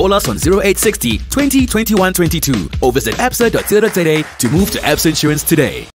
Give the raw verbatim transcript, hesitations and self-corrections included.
Call us on zero eight six zero, twenty, twenty-one, twenty-two or visit absa dot co dot za to move to Absa Insurance today.